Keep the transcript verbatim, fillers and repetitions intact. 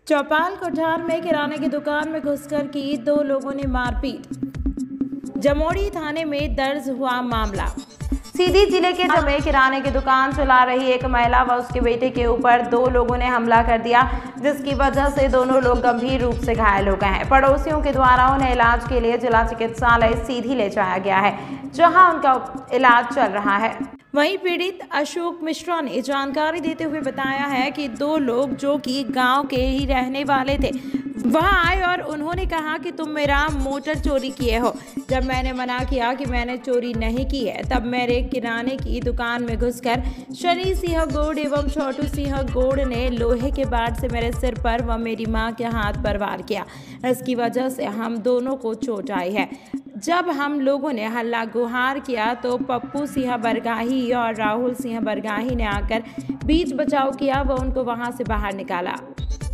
चौपाल कोठार में किराने की दुकान में घुसकर की दो लोगों ने मारपीट। जमोड़ी थाने में दर्ज हुआ मामला। सीधी जिले के जमे किराने की दुकान चला रही एक महिला व उसके बेटे के ऊपर दो लोगों ने हमला कर दिया, जिसकी वजह से दोनों लोग गंभीर रूप से घायल हो गए हैं। पड़ोसियों के द्वारा उन्हें इलाज के लिए जिला चिकित्सालय सीधी ले जाया गया है, जहां उनका इलाज चल रहा है। वहीं पीड़ित अशोक मिश्रा ने जानकारी देते हुए बताया है कि दो लोग जो कि गांव के ही रहने वाले थे वहां आए और उन्होंने कहा कि तुम मेरा मोटर चोरी किए हो। जब मैंने मना किया कि मैंने चोरी नहीं की है, तब मेरे किराने की दुकान में घुसकर शनि सिंह गौड़ एवं छोटू सिंह गौड़ ने लोहे के बाट से मेरे सिर पर व मेरी मां के हाथ पर वार किया। इसकी वजह से हम दोनों को चोट आई है। जब हम लोगों ने हल्ला गुहार किया तो पप्पू सिंह बरगाही और राहुल सिंह बरगाही ने आकर बीच बचाव किया व उनको वहां से बाहर निकाला।